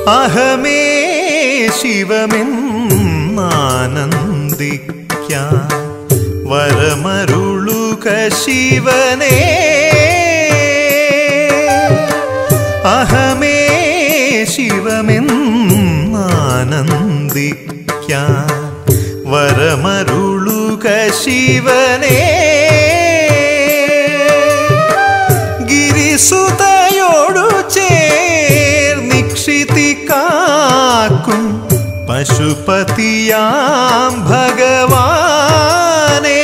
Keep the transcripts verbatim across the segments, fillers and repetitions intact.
അഹമേ ശിവമെന്നാനന്ദിക്കാൻ വരമരുളുക ശിവനേ. അഹമേ ശിവമെന്നാനന്ദിക്കാൻ വരമരുളുക ശിവനേ. ഗിരിസുതയോടു ചേർന്നിക്ഷിതി കാക്കും പശുപതിയാം ഭഗവാനേ.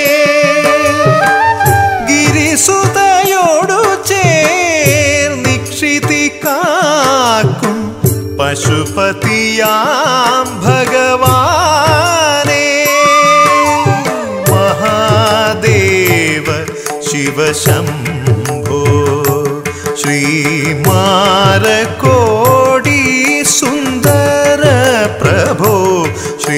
ഗിരിസുതയോടു ചേർന്നിക്ഷിതി കാക്കും പശുപതിയാം ഭഗവാനേ. മഹാദേവ ശിവശംഭോ ശ്രീമാരകോടി സുന്ദര പ്രഭോ. ശ്രീ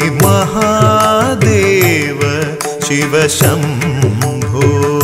മഹാദേവ ശിവശംഭോ.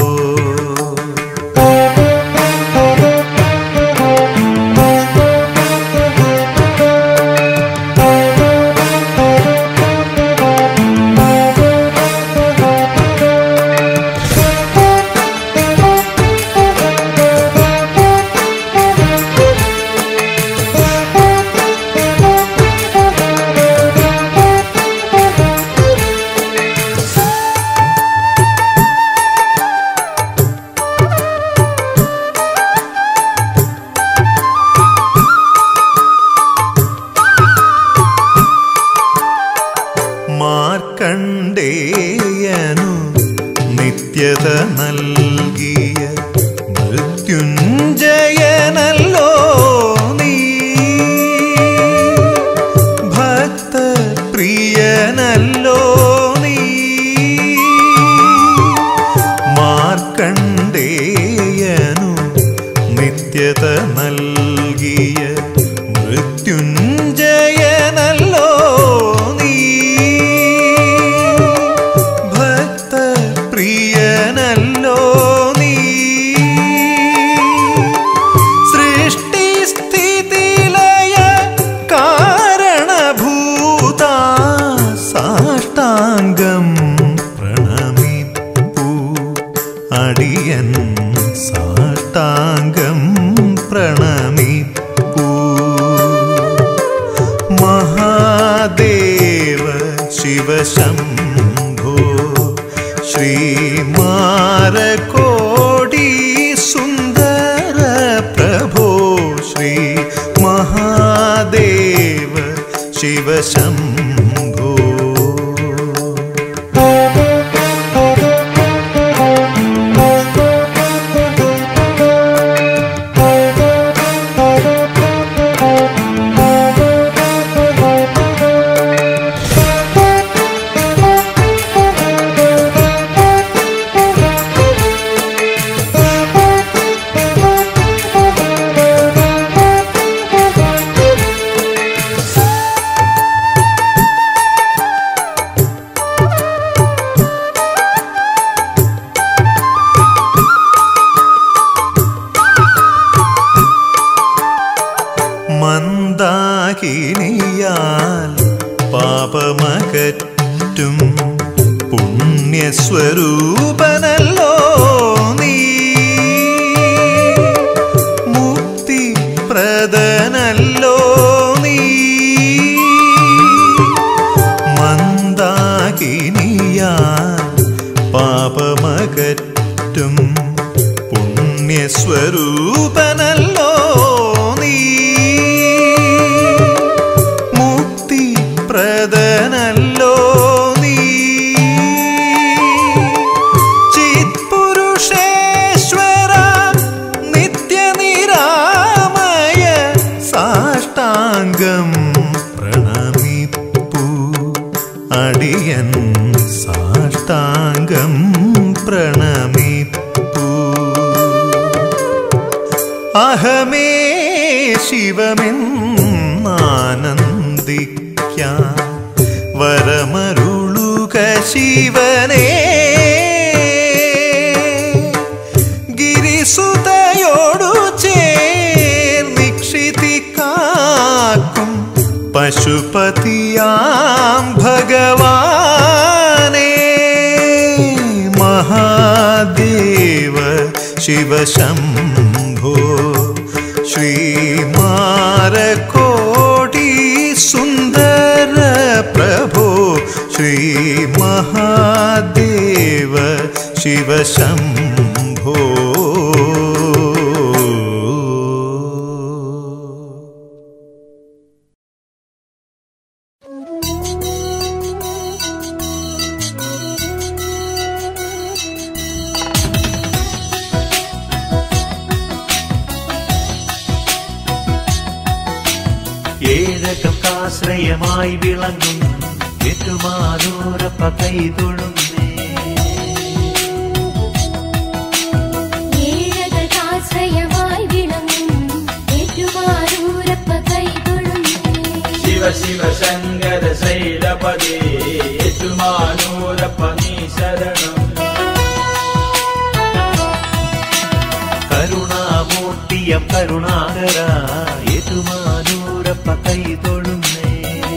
മാർക്കണ്ഡേയനു നിത്യത നൽകിയ മൃത്യുഞ്ജയനല്ലോ നീ. ഭക്തപ്രിയനല്ലോ നീ. മാർക്കണ്ഡേയനു നിത്യത നൽകിയ മൃത്യുഞ്ജയനല്ലോ നീ. ഭക്തപ്രിയനല്ലോ നീ. സൃഷ്ടിസ്ഥിതിലയ കാരണഭൂത സാഷ്ടാംഗം പ്രണമിപ്പൂ അടിയൻ. സാഷ്ടാംഗം പ്രണമിപ്പൂ. മഹാദേവ ശിവശംഭോ ശ്രീമാരകോടി സുന്ദര പ്രഭോ. ശ്രീ മഹാദേവ ശിവശംഭോ. മന്ദാകിനിയാൽ പാപമകറ്റും പുണ്യസ്വരൂപനല്ലോ നീ. മുക്തിപ്രദനല്ലോ നീ. മന്ദാകിനിയാൽ പാപമകറ്റും പുണ്യസ്വരൂപനല്ലോ നീ. മുക്തിപ്രദനല്ലോ നീ. ചിത്പുരുഷേശ്വര നിത്യനിരാമയ സാഷ്ടാംഗം പ്രണമിപ്പൂ അടിയൻ. സാഷ്ടാംഗം പ്രണമിപ്പൂ. അഹമേ ശിവമെന്നാനന്ദിക്കാൻ വരമരുളുക ശിവനേ. ഗിരിസുതയോടു ചേർന്നിക്ഷിതി കാ കാക്കും പശുപതിയാം ഭഗവാനേ മഹാദേവ ശിവശംഭോ ശ്രീമാരകോടി സുന്ദര പ്രഭോ ശ്രീ മഹാദേവ ശിവശംഭോ ഏഴകൾക്കാശ്രയമായി വിളങ്ങും ഏറ്റുമാനൂരപ്പ കൈതൊഴുന്നേ. ഏഴകൾക്കാശ്രയമായി വിളങ്ങും ഏറ്റുമാനൂരപ്പ കൈതൊഴുന്നേ. ശിവ ശിവ ശങ്കര ശൈലപദേ ഏറ്റുമാനൂരപ്പ നീ ശരണം. കരുണാമൂർത്തിയം കരുണാകര ഏറ്റുമാനൂരപ്പ കൈതൊഴുന്നേ.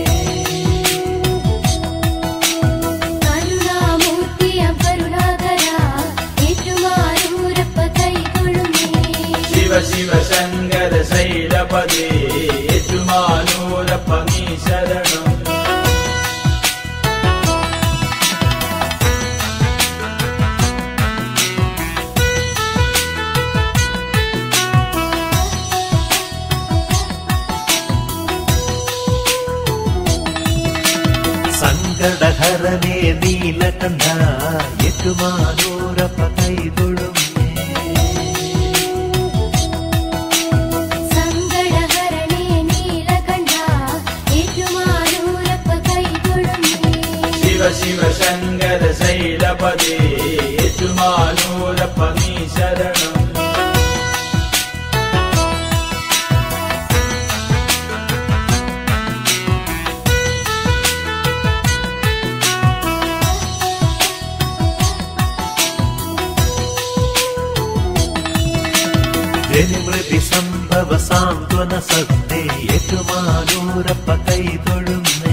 കരുണാമൂർത്തിയം കരുണാകര ഏറ്റുമാനൂരപ്പ കൈതൊഴുന്നേ. ശിവ ശിവ ശങ്കര ശൈലപദേ ഏറ്റുമാനൂരപ്പ നീ ശരണം. സങ്കടഹരനേ നീലകണ്ഠ ഏറ്റുമാനൂരപ്പ കൈതൊഴുന്നേ. സങ്കടഹരണേ നീലകണ്ഠ ഏറ്റുമാനൂരപ്പ കൈതൊഴുന്നേ. ശിവ ശിവ ശങ്കര ശൈലപദേ ഏറ്റുമാനൂരപ്പ നീ ശരണം. ജനിമൃതി സംഭവ സാന്ത്വന സത്തേ ഏറ്റുമാനൂരപ്പ കൈതൊഴുന്നേ.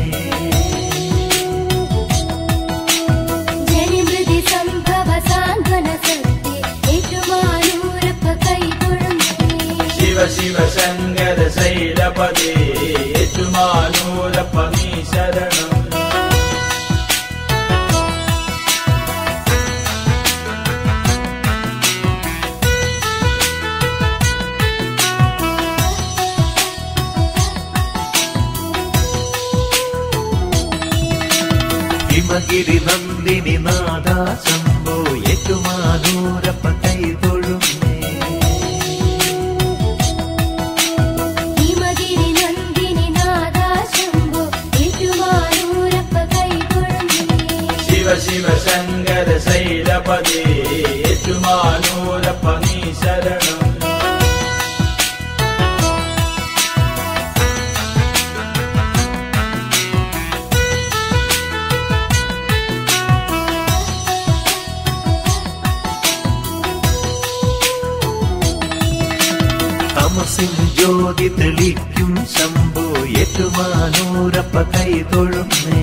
ജനിമൃതി സംഭവ സാന്ത്വന സത്തേ ഏറ്റുമാനൂരപ്പ കൈതൊഴുന്നേ. ശിവ ശിവ ശങ്കര ശൈലപദേ ഏറ്റുമാനൂരപ്പ നീ ശരണം. ഹിമഗിരി നന്ദിനി നാദ ശംഭോ ഏറ്റുമാനൂരപ്പ കൈതൊഴുന്നേ. ഹിമഗിരി നന്ദിനി നാദ ശംഭോ ഏറ്റുമാനൂരപ്പ കൈതൊഴുന്നേ. ശിവ ശിവ ശങ്കര ശൈലപദേ ഏറ്റുമാനൂരപ്പ നീ ശരണം. തമസിൻ ജ്യോതി തെളിക്കും ശംഭോ ഏറ്റുമാനൂരപ്പ കൈതൊഴുന്നേ.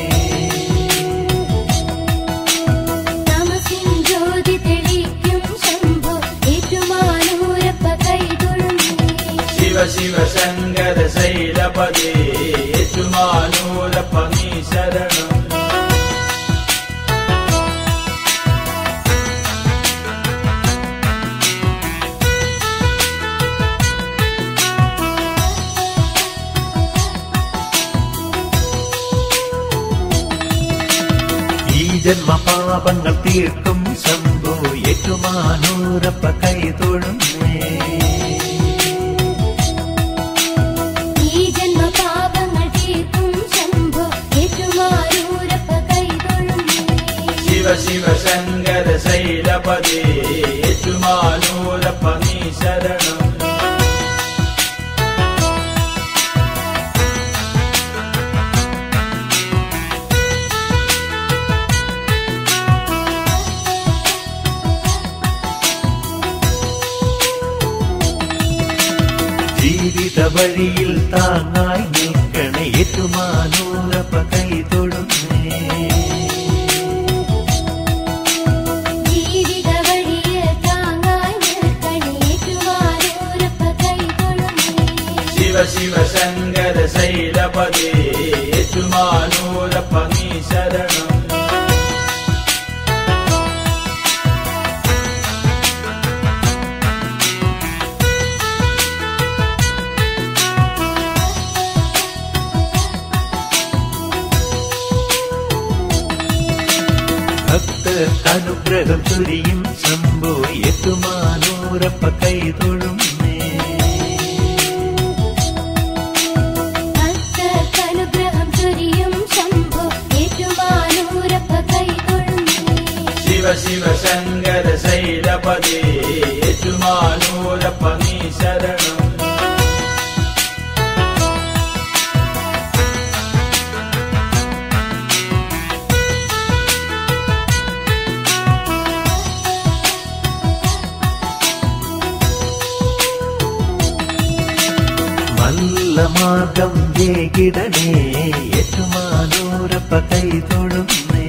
തമസിൻ ജ്യോതി തെളിക്കും ശംഭോ ഏറ്റുമാനൂരപ്പ കൈതൊഴുന്നേ. ശിവ ശിവ ശങ്കര ശൈലപദേ ഏറ്റുമാനൂരപ്പ നീ ശരണം. ഈ ജന്മപാപങ്ങൾ തീർക്കും ശംഭോ ഏറ്റുമാനൂരപ്പ കൈതൊഴുന്നേ. ഈ ജന്മപാപങ്ങൾ തീർക്കും ശംഭോ ഏറ്റുമാനൂരപ്പ കൈതൊഴുന്നേ. ശിവ ശിവ ശങ്കര ശൈലപദേ ഏറ്റുമാനൂരപ്പ നീ ശരണം. വഴിയിൽ താങ്ങായി നിൽക്കണേ ഏറ്റുമാനൂരപ്പ കൈ തൊഴുന്നേ. ജീവിത വഴിയിൽ താങ്ങായി നിൽക്കണേ ഏറ്റുമാനൂരപ്പ കൈ തൊഴുന്നേ. ശിവ ശിവ ശങ്കര ശൈലപതി ഏറ്റുമാനൂരപ്പ നീ ശരണം. അനുഗ്രഹം ചൊരിയും ശംഭോ ഏറ്റുമാനൂരപ്പ കൈ തൊഴുന്നേ. അനുഗ്രഹം ചൊരിയും ശംഭോ ഏറ്റുമാനൂരപ്പ കൈ തൊഴുന്നേ. ശിവ ശിവ ശങ്കര ശൈലപതി ഏറ്റുമാനൂരപ്പ നീ ശരണം. നല്ല മാർഗം ഏകിടണേ ഏറ്റുമാനൂരപ്പ കൈ തൊഴുന്നേ.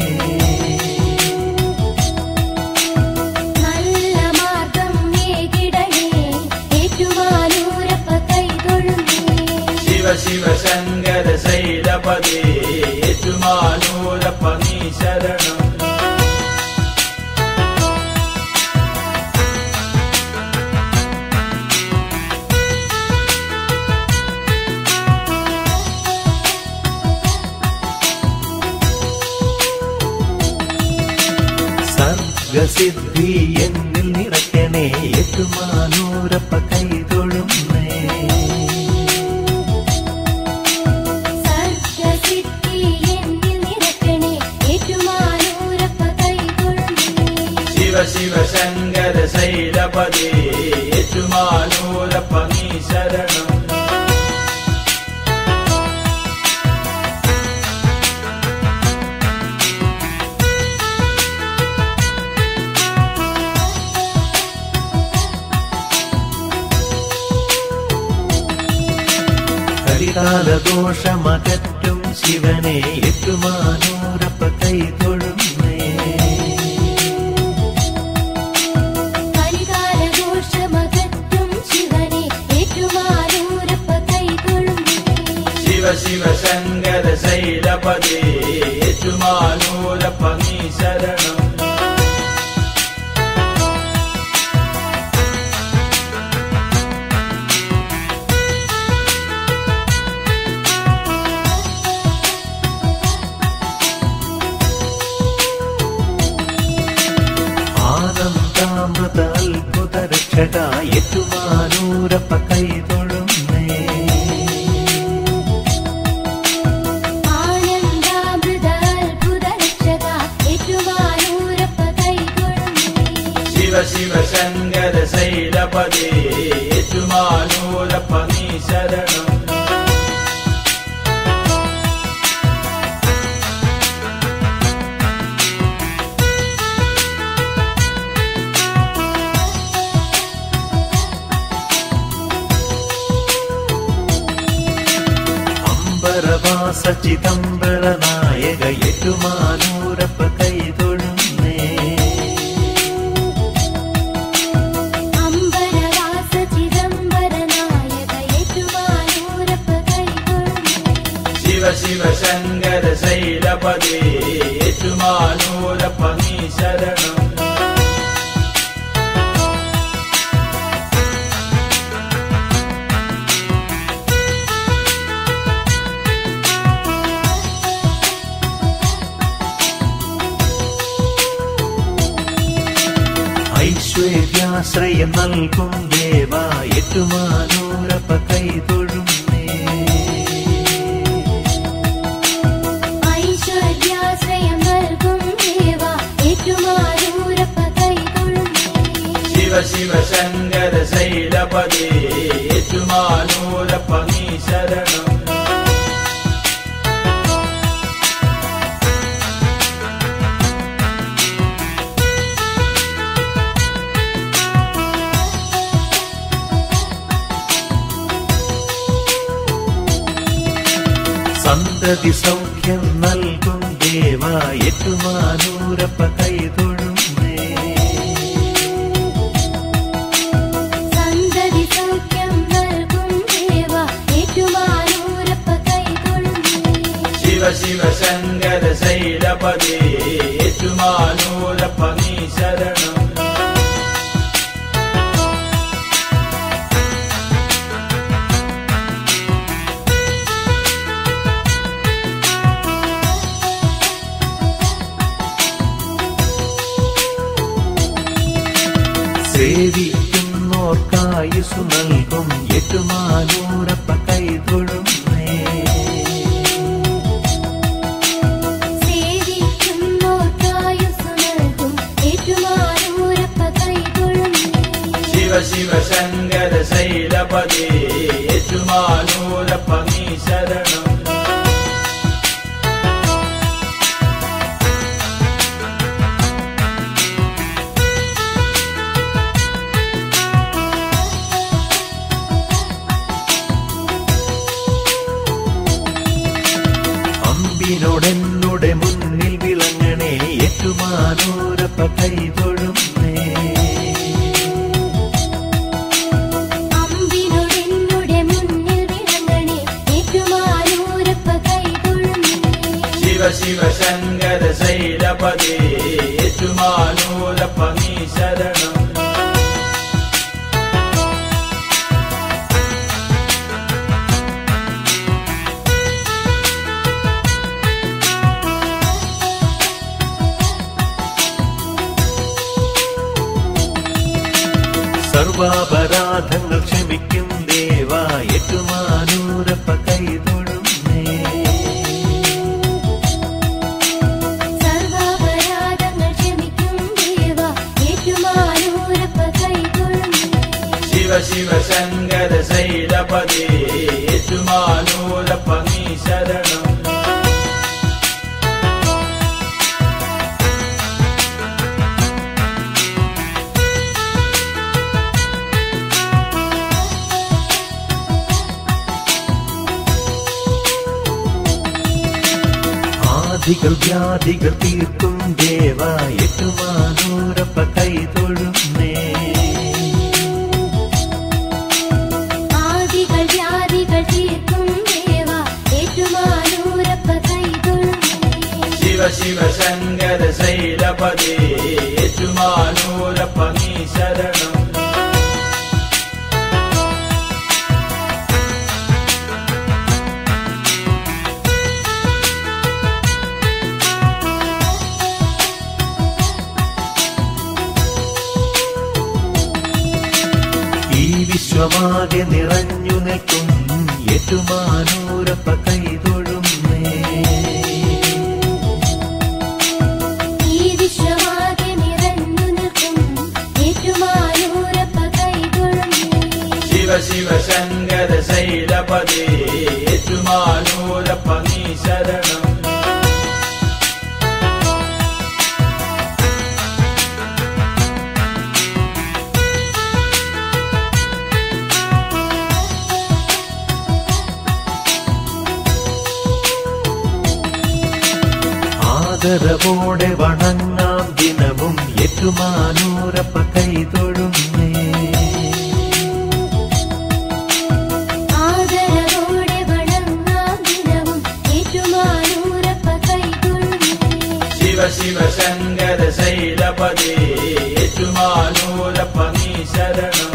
നല്ല മാർഗം ഏകിടണേ ഏറ്റുമാനൂരപ്പ കൈ തൊഴുന്നേ. ശിവ ശിവ ശങ്കര ശൈലപതി ഏറ്റുമാനൂരപ്പ നീ ശരണം. സർഗസിദ്ധി എന്നിൽ നിറയ്ക്കണേ ഏറ്റുമാനൂരപ്പ കൈ തൊഴുന്നേ. സർഗസിദ്ധി എന്നിൽ നിറയ്ക്കണേ ഏറ്റുമാനൂരപ്പ കൈ തൊഴുന്നേ. ശിവ ശിവ ശങ്കര ശൈലപതി ഏറ്റുമാനൂരപ്പ നീ ശരണം. കരികാലദോഷമകറ്റും ശിവനെ ഏറ്റുമാനൂരപ്പ കൈ തൊഴുന്നേ. കരികാലദോഷമകറ്റും ശിവനെ ഏറ്റുമാനൂരപ്പ കൈ തൊഴുന്നേ. ശിവ ശിവ ശങ്കര ശൈലപതി ഏറ്റുമാനൂരപ്പ നീ ശരണം. ആനന്ദാമൃത അത്ഭുത രക്ഷക ഏറ്റുമാനൂരപ്പ കൈ തൊഴുന്നേ. ആനന്ദാമൃത അത്ഭുത രക്ഷക ഏറ്റുമാനൂരപ്പ കൈ തൊഴുന്നേ. ശിവ ശിവ ശങ്കര ശൈലപതി ഏറ്റുമാനൂരപ്പ നീ ശരണം. അംബരവാസ ചിദംബര നായക ഏറ്റുമാനൂരപ്പ കൈ തൊഴുന്നേ. അംബരവാസ ചിദംബര നായക ഏറ്റുമാനൂരപ്പ കൈ തൊഴുന്നേ. ശിവ ശിവ ശങ്കര ശൈലപതി ഏറ്റുമാനൂരപ്പ നീ ശരണം. ഐശ്വര്യാശ്രയം നൽകും ദേവ ഏറ്റുമാനൂരപ്പ കൈ തൊഴുന്നേ. ഐശ്വര്യാശ്രയം നൽകും ദേവ ഏറ്റുമാനൂരപ്പ കൈ തൊഴുന്നേ. ശിവ ശിവ ശങ്കര ശൈലപതി ഏറ്റുമാനൂരപ്പ നീ ശരണം. സന്തതി സൗഖ്യം നൽകും ദേവ ഏറ്റുമാനൂരപ്പ കൈതൊഴുന്നേ. സന്തതി സൗഖ്യം നൽകും ദേവ ഏറ്റുമാനൂരപ്പ കൈതൊഴുന്നേ. ശിവ ശിവ ശങ്കര ശൈലപദേ ഏറ്റുമാനൂരപ്പ നീ ശരണം. സേവിക്കുന്നോർക്കായുസു നൽകും ഏറ്റുമാനൂരപ്പ കൈതൊഴുന്നേ. സേവിക്കുന്നോർക്കായുസ്സു നൽകും ഏറ്റുമാനൂരപ്പ കൈതൊഴുന്നേ. ശിവ ശിവ ശങ്കര ശൈലപദേ ഏറ്റുമാനൂരപ്പ നീ ശരണം. അമ്പിനോടെന്നുടെ മുന്നിൽ വിളങ്ങണേ ഏറ്റുമാനൂരപ്പ കൈതൊഴുന്നേ. അമ്പിനോടെന്നുടെ മുന്നിൽ വിളങ്ങണേ ഏറ്റുമാനൂരപ്പ കൈതൊഴുന്നേ. ശിവ ശിവ ശങ്കര ശൈലപദേ ഏറ്റുമാനൂരപ്പ നീ ശരണം. സർവാപരാധങ്ങൾ ക്ഷമിക്കും ദേവ ഏറ്റുമാനൂരപ്പ കൈതൊഴുന്നേ. സർവാപരാധങ്ങൾ ക്ഷമിക്കും ദേവ ഏറ്റുമാനൂരപ്പ കൈതൊഴുന്നേ. ശിവ ശിവ ശങ്കര ശൈലപദേ ഏറ്റുമാനൂരപ്പ നീ ശരണം. ആദികൾ വ്യാധികൾ തീർക്കും ദേവ ഏറ്റുമാനൂരപ്പ കൈതൊഴുന്നേ. ആദികൾ വ്യാധികൾ തീർക്കും ദേവ ഏറ്റുമാനൂരപ്പ കൈതൊഴുന്നേ. ശിവ ശിവ ശങ്കര ശൈലപദേ ഏറ്റുമാനൂരപ്പ നീ ശരണം. ഈ വിശ്വമാകെ നിറഞ്ഞു നിൽക്കും ഏറ്റുമാനൂരപ്പ കൈതൊഴുന്നേ. ഈ വിശ്വമാകെ നിറഞ്ഞു നിൽക്കും ഏറ്റുമാനൂരപ്പ കൈതൊഴുന്നേ. ശിവ ശിവ ശങ്കര ശൈലപദേ ഏറ്റുമാനൂരപ്പ നീ ശരണം. ആദരവോടെ വണങ്ങാം ദിനവും ഏറ്റുമാനൂരപ്പ കൈതൊഴുന്നേ. ആദരവോടെ വണങ്ങാം ദിനവും ഏറ്റുമാനൂരപ്പ കൈതൊഴുന്നേ. ശിവ ശിവ ശങ്കര ശൈലപദേ ഏറ്റുമാനൂരപ്പ നീ ശരണം.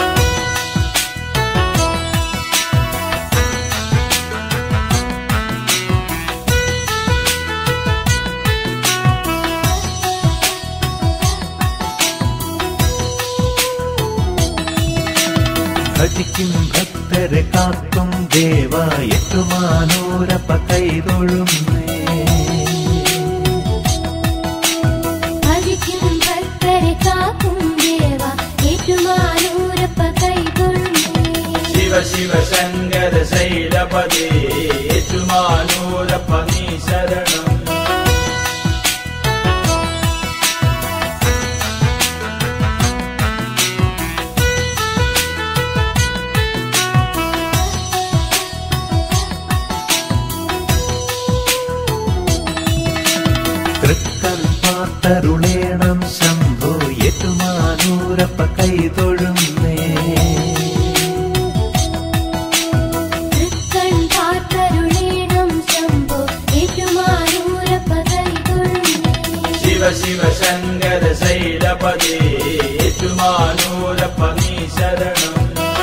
ഭജിക്കും ഭക്തരെ കാക്കും ദേവ ഏറ്റുമാനൂരപ്പ കൈതൊഴുന്നേ. ഭജിക്കും ഭക്തരെ കാക്കും ദേവ ഏറ്റുമാനൂരപ്പ കൈതൊഴുന്നേ. ശിവ ശിവ ശങ്കര ശൈലപദേ ഏറ്റുമാനൂരപ്പ നീ ശരണം. പാർത്തരുളേണം ശംഭോ ഏറ്റുമാനൂരപ്പ കൈതൊഴുന്നേ. തൃക്കൺ പാർത്തരുളേണം ശംഭോ ഏറ്റുമാനൂരപ്പ കൈതൊഴുന്നേ. ശിവ ശിവ ശങ്കര ശൈലപതി ഏറ്റുമാനൂരപ്പ നീ ശരണം.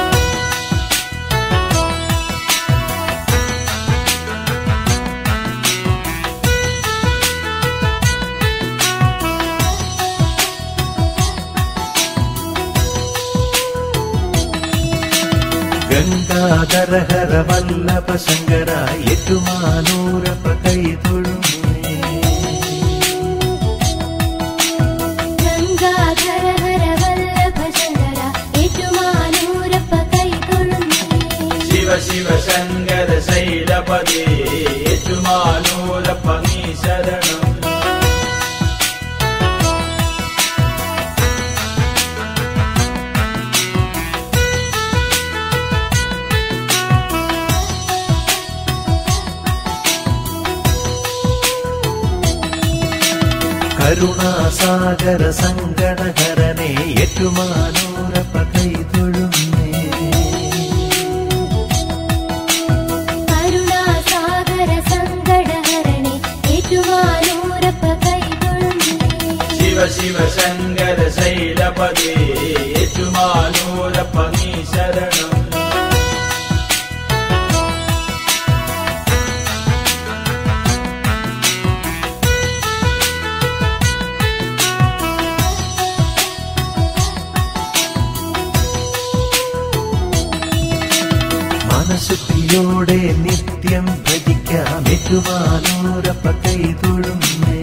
ഗംഗാധര ഹര വല്ലഭ ശങ്കര ഏറ്റുമാനൂരപ്പ കൈതൊഴുന്നേ. ഗംഗാധര ഹര വല്ലഭ ശങ്കര ഏറ്റുമാനൂരപ്പ കൈതൊഴുന്നേ. ശിവ ശിവ ശങ്കര ശൈലപതി ഏറ്റുമാനൂരപ്പ നീ ശരണം. കരുണാസാഗര സങ്കടഹരനെ ഏറ്റുമാനൂരപ്പ കൈതൊഴുന്നേ. കരുണാസാഗര സങ്കടഹരണേ ഏറ്റുമാനൂരപ്പ കൈതൊഴുന്നേ. ശിവ ശിവ ശങ്കര ശൈലപതി ഏറ്റുമാനൂരപ്പ നീ ശരണം. മനഃശുദ്ധിയോടെ നിത്യം ഭജിക്കാം ഏറ്റുമാനൂരപ്പ കൈതൊഴുന്നേ.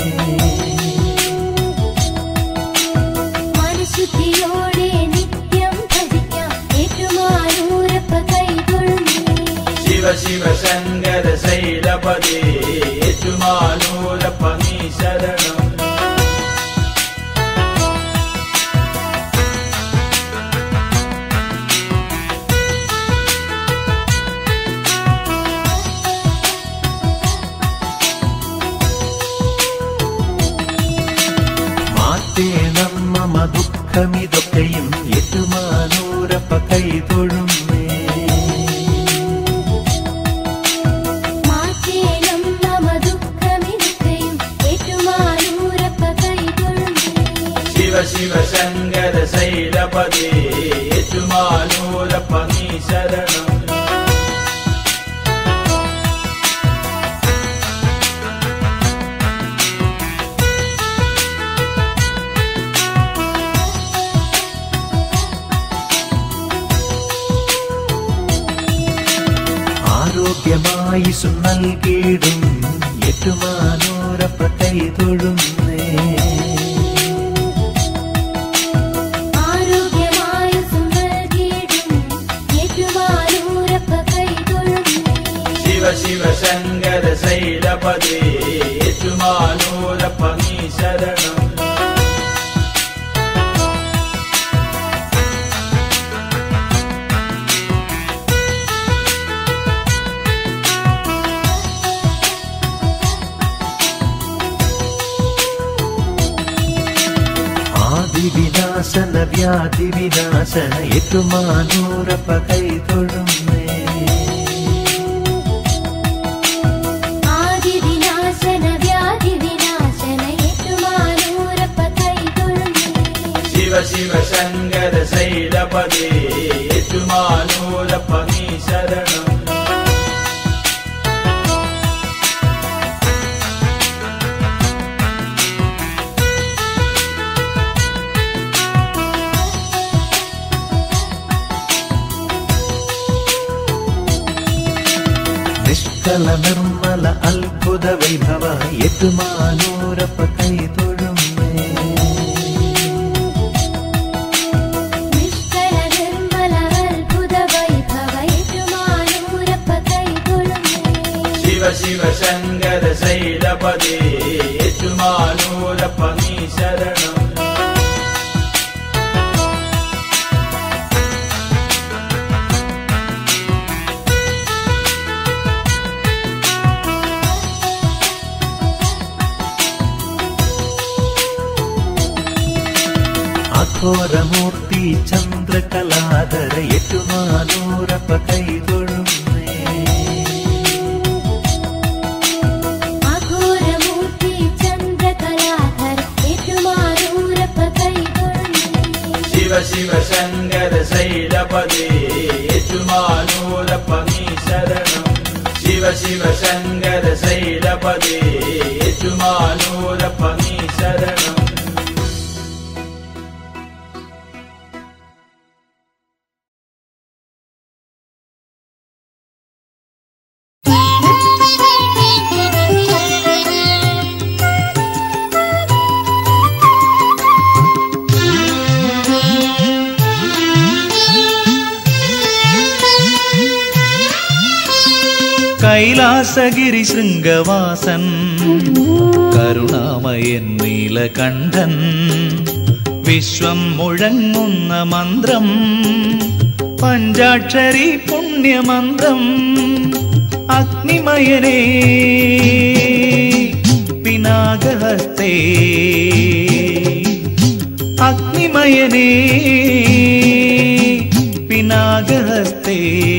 മനഃശുദ്ധിയോടെ നിത്യം ഭജിക്കാം ഏറ്റുമാനൂരപ്പ കൈതൊഴുന്നേ. ശിവ ശിവ ശങ്കര ശൈലപതി ഏറ്റുമാനൂരപ്പ നീ ശരണം. മാറ്റേണം മമ ദുഃഖമിതൊക്കെയും ഏറ്റുമാനൂരപ്പ കൈതൊഴുന്നേ. മാറ്റേണം മമ ദുഃഖമിതൊക്കെയും ഏറ്റുമാനൂരപ്പ കൈതൊഴുന്നേ. ശിവ ശിവ ശങ്കര ശൈലപതി ഏറ്റുമാനൂരപ്പ നീ ശരണം. ആരോഗ്യമായുസ്സു നൽകിയിടും ഏറ്റുമാനൂരപ്പ കൈതൊഴുന്നേ. ആരോഗ്യമായുസ്സു നൽകിയിടും ഏറ്റുമാനൂരപ്പ കൈതൊഴുന്നേ. ശിവ ശിവ ശങ്കര ശൈലപതി ഏറ്റുമാനൂരപ്പ നീ ശരണം. ആദിവിനാശന വ്യാധി വിനാശന ഏറ്റുമാനൂരപ്പ കൈതൊഴുന്നേ. ആദിവിനാശന വ്യാധി വിനാശന ഏറ്റുമാനൂരപ്പ കൈതൊഴുന്നേ. ശിവ ശിവ ശങ്കര ശൈലപതി ഏറ്റുമാനൂരപ്പ നീ ശരണം. നിഷ്കല നിർമ്മല അത്ഭുത വൈഭവ ഏറ്റുമാനൂരപ്പ കൈതൊഴുന്നേ. നിഷ്കല നിർമ്മല അത്ഭുത വൈഭവ ഏറ്റുമാനൂരപ്പ കൈതൊഴുന്നേ. ശിവ ശിവ ശങ്കര ശൈലപതി ഏറ്റുമാനൂരപ്പ നീ ശരണം. അഘോരമൂർത്തി ചന്ദ്രകലാധര ഏറ്റുമാനൂരപ്പ കൈതൊഴുന്നേ. അഘോരമൂർത്തി ചന്ദ്രകലാധര ഏറ്റുമാനൂരപ്പ കൈതൊഴുന്നേ. ശിവ ശിവ ശങ്കര ശൈലപദേ ഏറ്റുമാനൂരപ്പ നീ ശരണം. ശിവ ശിവ ശങ്കര ശൈലപദേ ഏറ്റുമാനൂരപ്പ നീ ശരണം. കൈലാസഗിരി ശൃംഗവാസൻ കരുണാമയൻ നീലകണ്ഠൻ വിശ്വം മുഴങ്ങുന്ന മന്ത്രം പഞ്ചാക്ഷരി പുണ്യമന്ത്രം അഗ്നിമയനേ പിനാകഹസ്തേ അഗ്നിമയനേ പിനാകഹസ്തേ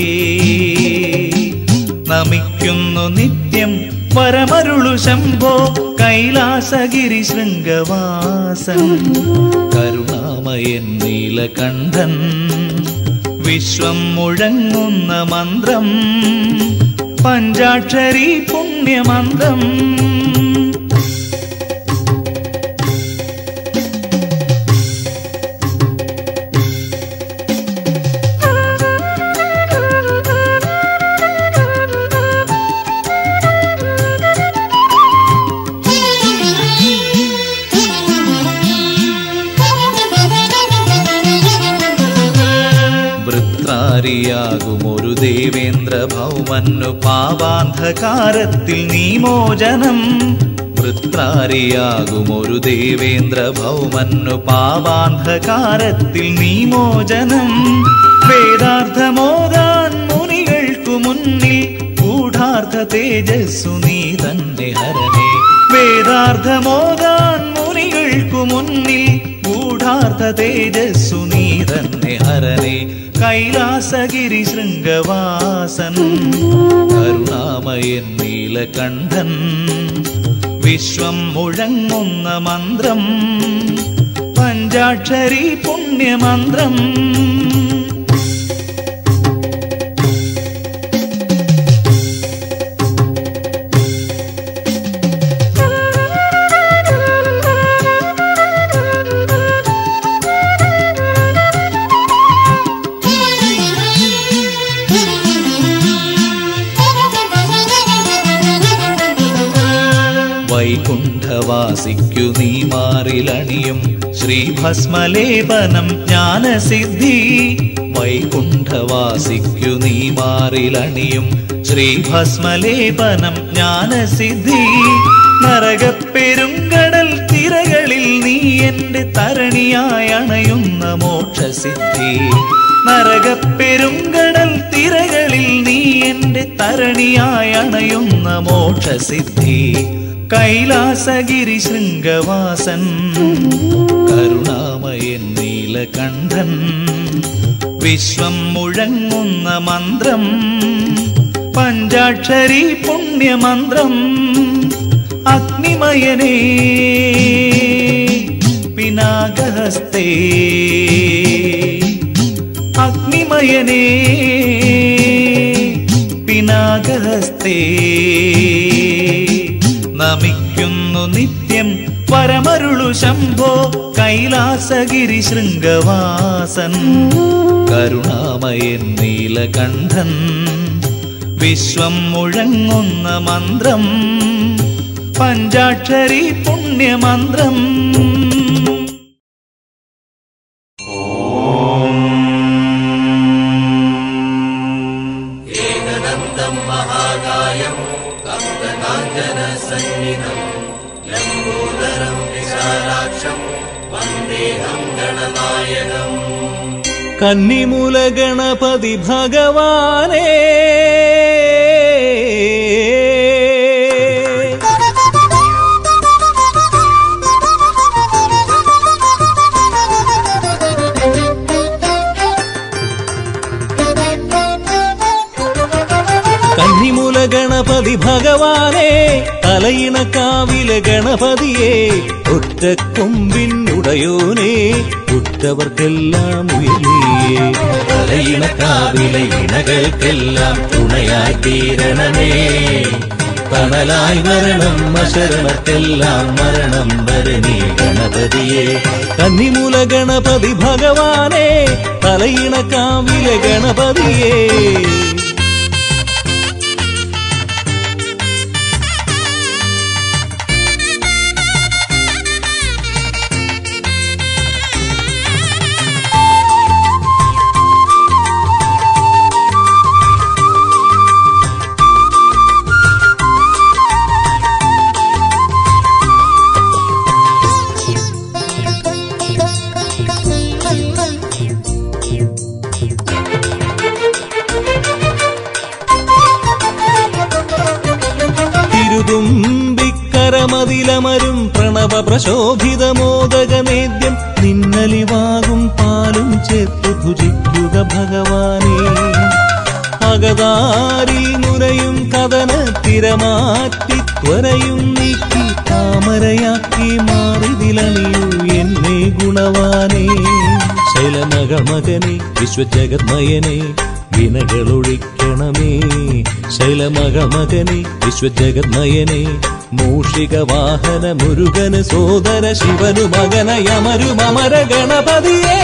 നമിക്കുന്നു നിത്യം വരമരുളു ശംഭോ കൈലാസഗിരി ശൃംഗവാസൻ കരുണാമയൻ നീലകണ്ഠൻ വിശ്വം മുഴങ്ങുന്ന മന്ത്രം പഞ്ചാക്ഷരി പുണ്യമന്ത്രം യാകുമൊരു ദേവേന്ദ്ര ഭൗമന്നു പാപാന്ധകാരത്തിൽ നീ മോചനം. വൃത്രാരിയാകുമൊരു ദേവേന്ദ്ര ഭൗമന്നു പാപാന്ധകാരത്തിൽ നീ മോചനം. വേദാർത്ഥമോദാൻ മുനികൾക്കു മുന്നിൽ ഗൂഢാർത്ഥ തേജസ്സു നീ തന്നെ ഹരണേ. വേദാർത്ഥമോദാൻ മുനികൾക്കു മുന്നിൽ ഗൂഢാർത്ഥ തേജസ്സു നീ തന്നെ ഹരണേ. കൈലാസഗിരി ശൃംഗവാസൻ കരുണാമയൻ നീലകണ്ഠൻ വിശ്വം മുഴങ്ങുന്ന മന്ത്രം പഞ്ചാക്ഷരി പുണ്യമന്ത്രം വൈകുണ്ഠവാസിക്കു നീ മാറിലണിയും ശ്രീഭസ്മലേപനം ജ്ഞാനസിദ്ധി. വൈകുണ്ഠവാസിക്കു നീ മാറിലണിയും ശ്രീഭസ്മലേപനം ജ്ഞാനസിദ്ധി. നരകപ്പെരുങ്കടൽ തിരകളിൽ നീ എന്റെ തരണിയായി അണയുന്ന മോക്ഷസിദ്ധി. നരകപ്പെരുങ്കടൽ തിരകളിൽ നീ എന്റെ തരണിയായി അണയുന്ന മോക്ഷസിദ്ധി. കൈലാസഗിരി ശൃംഗവാസൻ കരുണാമയൻ നീലകണ്ഠൻ വിശ്വം മുഴങ്ങുന്ന മന്ത്രം പഞ്ചാക്ഷരി പുണ്യമന്ത്രം അഗ്നിമയനേ പിനാകഹസ്തേ അഗ്നിമയനേ പിനാകഹസ്തേ നമിക്കുന്നു നിത്യം പരമരുളു ശംഭോ കൈലാസഗിരി ശൃംഗവാസൻ കരുണാമയൻ നീലകണ്ഠൻ വിശ്വം മുഴങ്ങുന്ന മന്ത്രം പഞ്ചാക്ഷരി പുണ്യമന്ത്രം കന്നിമൂല ഗണപതി ഭഗവാനേ ഗണപതി ഭഗവാനെ തലയിണക്കാവിലെ ഗണപതിയെ ഒറ്റക്കൊമ്പിനുടയോനെ ഉറ്റവർക്കെല്ലാം ഉയർന്നിയേ തലയിണക്കാവിലെ ഇണകൾക്കെല്ലാം തുണയായി തീരണമേ തണലായി വരണം അശരണർക്കെല്ലാം മരണം വരണേ ഗണപതിയെ കന്നിമൂല ഗണപതി ഭഗവാനെ തലയിണക്കാവിലെ ഗണപതിയെ തിരുതുമ്പിക്കരമതിലമരും പ്രണവ പ്രശോഭിതമോദകനേദ്യം നിന്നലിവാകും പാലും ചേർത്തു ഭുജിക്കുക ഭഗവാനേ അകതാരിൽ നുരയും കഥന തിരമാറ്റി ത്വരയും നീക്കി താമരയാക്കി മാറിതിലണിയൂ എന്നെ ഗുണവാനേ ശൈലമകമകനെ വിശ്വജഗന്മയനെ വിനകളൊഴിക്കണമേ ശൈലമകമകനെ വിശ്വജഗന്മയനെ മൂഷിക വാഹന മുരുകന് സോദര ശിവനു മകനയമരുമര ഗണപതിയേ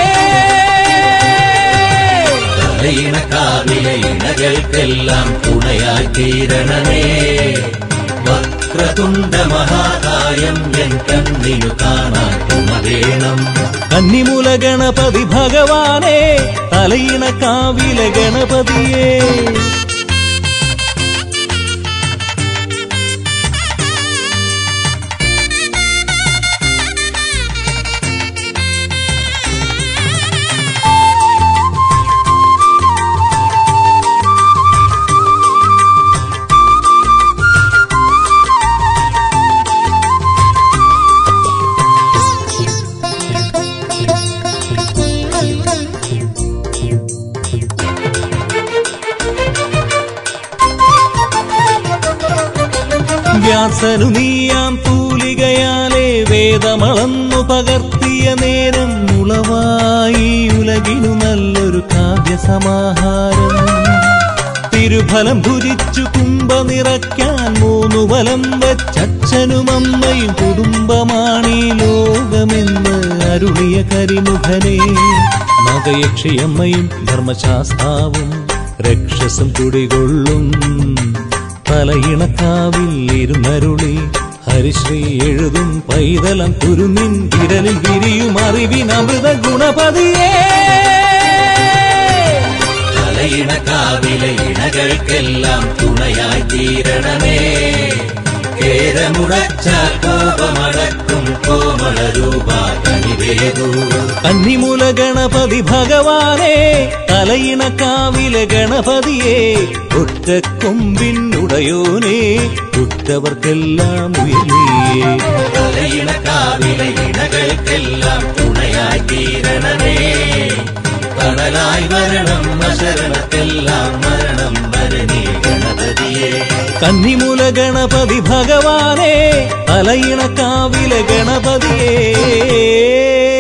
തലയിണക്കാവിലെ ഇണകൾക്കെല്ലാം തുണയായി തീരണമേ വക്രതുണ്ട മഹാകായം എൻ കണ്ണിനു കാണാൻ തുണ വേണം കന്നിമൂല ഗണപതി ഭഗവാനെ തലയിണക്കാവിലെ ഗണപതിയെ വ്യാസനു നീയാം തൂലികയാലെ വേദമളന്നു പകർത്തിയ നേരം മുളവായി ഉലകിനു നല്ലൊരു കാവ്യസമാഹാരം തിരുഫലം ഭുജിച്ചു കുംഭ നിറയ്ക്കാൻ മൂന്നു ഫലം വെച്ചച്ഛനും അമ്മയും കുടുംബമാണീ ലോകമെന്ന് അരുളിയ കരിമുഖനെ മകയക്ഷിയമ്മയും ധർമ്മശാസ്താവും രക്ഷസും കുടികൊള്ളും തലയിണക്കാവിൽ ഇരുന്നരുളി ഹരിശ്രീ എഴുതും പൈതലം കുരുന്നിൻ വിരലിൽ വിരിയും അറിവിനമൃത ഗുണപതിയേ തലയിണക്കാവിലെ ഇണകൾക്കെല്ലാം തുണയായി തീരണമേ കേരമുടച്ച കോപമടക്കും കോമള രൂപ കനിവേദൂ കന്നിമൂല ഗണപതി ഭഗവാനെ തലയിണക്കാവിലെ ഗണപതിയെ ഒറ്റക്കൊമ്പിനുടയോനെ ഉറ്റവർക്കെല്ലാം ഉയർന്നിയേ തലയിണക്കാവിലെ ഇണകൾക്കെല്ലാം തുണയായി തീരണമേ തണലായി വരണം അശരണത്തെല്ലാം മരണം വരണേ ഗണപതിയെ കന്നിമൂല ഗണപതി ഭഗവാനെ തലയിണക്കാവിലെ ഗണപതിയെ